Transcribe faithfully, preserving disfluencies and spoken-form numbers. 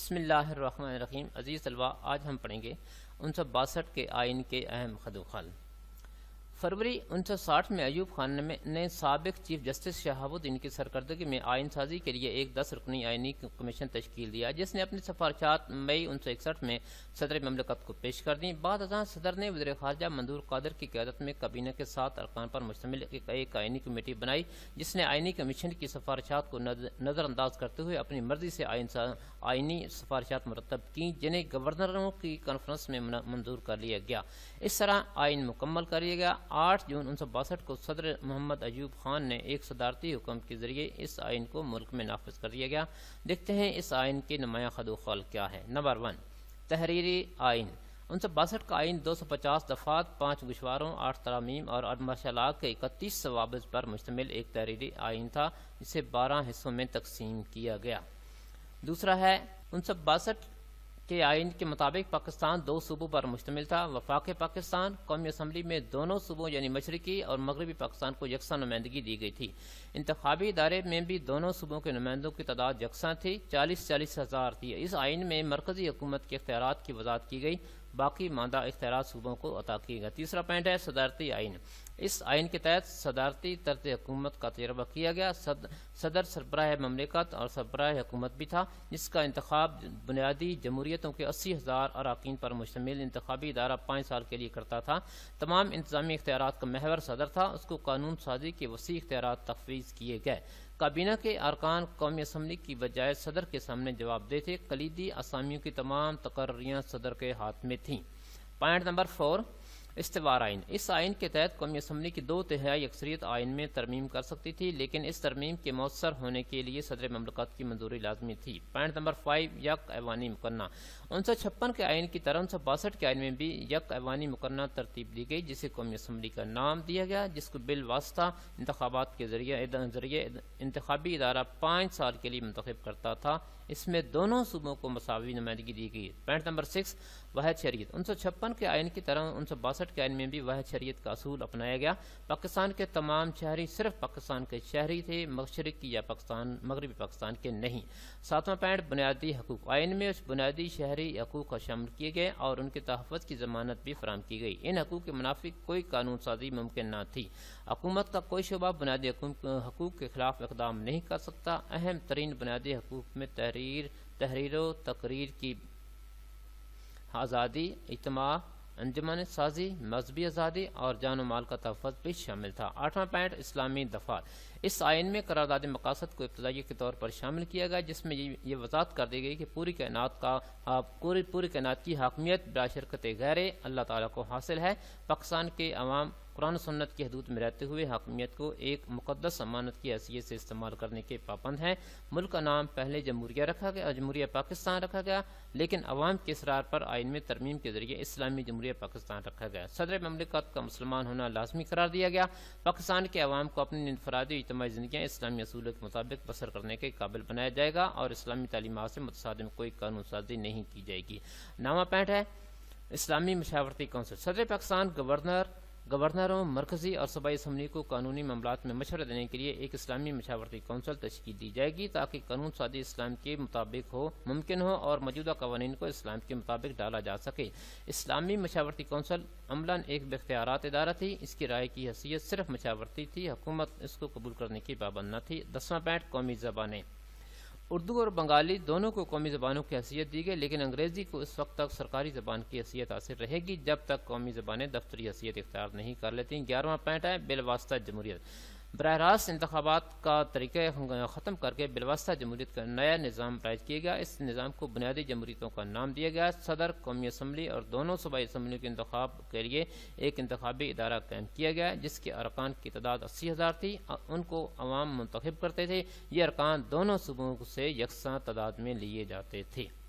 بسم اللہ الرحمن الرحیم۔ عزیز طلباء، آج ہم پڑھیں گے انیس سو باسٹھ کے آئین کے اہم خد و خال۔ فروری انیس سو ساٹھ میں ایوب خان نے سابق چیف جسٹس شہاب الدین کی سرکردگی میں آئین سازی کے لیے ایک دس رکنی آئینی کمیشن تشکیل دیا، جس نے اپنی سفارشات مئی انیس سو اکسٹھ میں صدر مملکت کو پیش کر دیں۔ بعد ازاں صدر نے وزیر خارجہ منظور قادر کی قیادت میں کابینہ کے سات ارکان پر مشتمل ایک آئینی کمیٹی بنائی، جس نے آئینی کمیشن کی سفارشات کو نظر انداز کرتے ہوئے اپنی مرضی سے آئینی سفارشات مرتب کیں، جنہیں گورنروں کی کانفرنس میں منظور کر لیا گیا۔ اس طرح آئین مکمل کر لیا گیا۔ آٹھ جون انیس سو باسٹھ کو صدر محمد ایوب خان نے ایک صدارتی حکم کے ذریعے اس آئین کو ملک میں نافذ کر دیا گیا۔ دیکھتے ہیں اس آئین کے نمایاں خد و خال کیا ہے۔ نمبر ون، تحریری آئین۔ انیس سو باسٹھ کا آئین دو سو پچاس دفعات، پانچ گوشواروں، آٹھ ترامیم اور مشالات کے اکتیس ضوابط پر مشتمل ایک تحریری آئین تھا، جسے بارہ حصوں میں تقسیم کیا گیا۔ دوسرا ہے، انیس سو باسٹھ کے آئین کے مطابق پاکستان دو صوبوں پر مشتمل تھا۔ وفاق پاکستان قومی اسمبلی میں دونوں صوبوں یعنی مشرقی اور مغربی پاکستان کو یکساں نمائندگی دی گئی تھی۔ انتخابی ادارے میں بھی دونوں صوبوں کے نمائندوں کی تعداد یکساں تھی، چالیس چالیس ہزار تھی۔ اس آئین میں مرکزی حکومت کے اختیارات کی وضاحت کی گئی، باقی ماندہ اختیارات صوبوں کو عطا کیے گئے۔ تیسرا پوائنٹ ہے صدارتی آئین۔ اس آئین کے تحت صدارتی طرز حکومت کا تجربہ کیا گیا۔ صدر سربراہ مملکت اور سربراہ حکومت بھی تھا، جس کا انتخاب بنیادی جمہوریتوں کے اسی ہزار اراکین پر مشتمل انتخابی ادارہ پانچ سال کے لیے کرتا تھا۔ تمام انتظامی اختیارات کا محور صدر تھا، اس کو قانون سازی کے وسیع اختیارات تفویض کیے گئے۔ کابینہ کے ارکان قومی اسمبلی کی بجائے صدر کے سامنے جواب دہ تھے۔ کلیدی اسامیوں کی تمام تقرریاں صدر کے ہاتھ میں تھیں۔ پوائنٹ نمبر فور، استوار آئین۔ اس آئین کے تحت قومی اسمبلی کی دو تہائی اکثریت آئین میں ترمیم کر سکتی تھی، لیکن اس ترمیم کے مؤثر ہونے کے لیے صدر مملکت کی منظوری لازمی تھی۔ پوائنٹ نمبر فائیو، یک ایوانی مقننہ۔ انیس سو چھپن کے آئین کی طرح انیس سو باسٹھ کے آئین میں بھی یک ایوانی مقننہ ترتیب دی گئی، جسے قومی اسمبلی کا نام دیا گیا، جس کو بالواسطہ انتخابات کے ذریعے ذریعے انتخابی ادارہ پانچ سال کے لیے منتخب کرتا تھا۔ اس میں دونوں صوبوں کو مساوی نمائندگی دی گئی۔ پوائنٹ نمبر سکس، واحد شریعت۔ انیس سو چھپن کے آئین کی طرح انیس سو باسٹھ کے آئین میں بھی واحد شریعت کا اصول اپنایا گیا۔ پاکستان کے تمام شہری صرف پاکستان کے شہری تھے، مشرقی یا پاکستان مغربی پاکستان کے نہیں۔ ساتواں پوائنٹ، بنیادی حقوق۔ آئین میں اس بنیادی شہری حقوق کا شامل کیے گئے اور ان کے تحفظ کی ضمانت بھی فراہم کی گئی۔ ان حقوق کے منافق کوئی قانون سازی ممکن نہ تھی۔ حکومت کا کوئی شعبہ بنیادی حقوق کے خلاف اقدام نہیں کر سکتا۔ اہم ترین بنیادی حقوق میں تحریر تحریر و تقریر کی آزادی، اجتماع، انجمن سازی، مذہبی آزادی اور جان و مال کا تحفظ بھی شامل تھا۔ آٹھواں پوائنٹ، اسلامی دفعات۔ اس آئین میں قرارداد مقاصد کو ابتدائی کے طور پر شامل کیا گیا، جس میں یہ وضاحت کر دی گئی کہ پوری کائنات کا پوری پوری کائنات کی حاکمیت بلا شرکت غیر اللہ تعالیٰ کو حاصل ہے۔ پاکستان کے عوام قرآن و سنت کی حدود میں رہتے ہوئے حاکمیت کو ایک مقدس امانت کی حیثیت سے استعمال کرنے کے پابند ہیں۔ ملک کا نام پہلے جمہوریہ رکھا گیا جمہوریہ پاکستان رکھا گیا، لیکن عوام کے اصرار پر آئین میں ترمیم کے ذریعے اسلامی جمہوریہ پاکستان رکھا گیا۔ صدر مملکت کا مسلمان ہونا لازمی قرار دیا گیا۔ پاکستان کے عوام کو اپنی انفرادی اجتماعی زندگیاں اسلامی اصولوں کے مطابق بسر کرنے کے قابل بنایا جائے گا اور اسلامی تعلیمات سے متصادم کوئی قانون سازی نہیں کی جائے گی۔ نواں پوائنٹ ہے اسلامی مشاورتی کونسل۔ صدر پاکستان گورنر گورنروں، مرکزی اور صوبائی اسمبلی کو قانونی معاملات میں مشورہ دینے کے لیے ایک اسلامی مشاورتی کونسل تشکیل دی جائے گی، تاکہ قانون سازی اسلام کے مطابق ہو ممکن ہو اور موجودہ قوانین کو اسلام کے مطابق ڈالا جا سکے۔ اسلامی مشاورتی کونسل عملاً ایک باختیارات ادارہ تھی، اس کی رائے کی حیثیت صرف مشاورتی تھی، حکومت اس کو قبول کرنے کی پابند نہ تھی۔ دسواں پوائنٹ، قومی زبانیں۔ اردو اور بنگالی دونوں کو قومی زبانوں کی حیثیت دی گئی، لیکن انگریزی کو اس وقت تک سرکاری زبان کی حیثیت حاصل رہے گی جب تک قومی زبانیں دفتری حیثیت اختیار نہیں کر لیتیں۔ گیارہواں پوائنٹ ہے بالواسطہ جمہوریت۔ براہ راست انتخابات کا طریقہ ختم کر کے بالواسطہ جمہوریت کا نیا نظام رائج کیا گیا۔ اس نظام کو بنیادی جمہوریتوں کا نام دیا گیا۔ صدر، قومی اسمبلی اور دونوں صوبائی اسمبلیوں کے انتخاب کے لیے ایک انتخابی ادارہ قائم کیا گیا، جس کے ارکان کی تعداد اسی ہزار تھی۔ ان کو عوام منتخب کرتے تھے۔ یہ ارکان دونوں صوبوں سے یکساں تعداد میں لیے جاتے تھے۔